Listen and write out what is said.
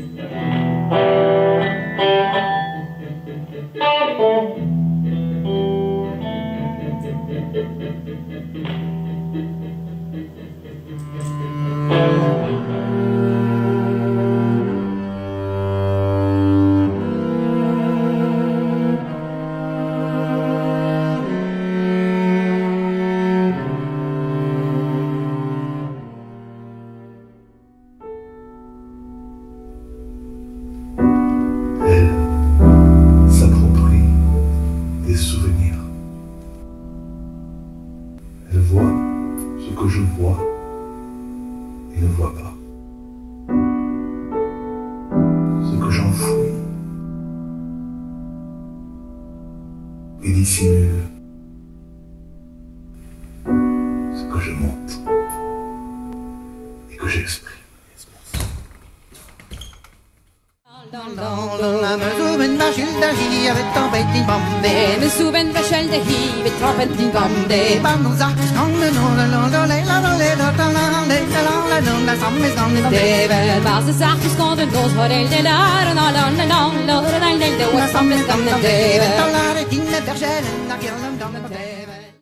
Elle voit ce que je vois et ne voit pas. Ce que j'enfouis et dissimule. Ce que je montre et que j'exprime. Men soven väl det hivet trappet din gamle det var så sagt du ska den då har det där och alla det var samma gamla det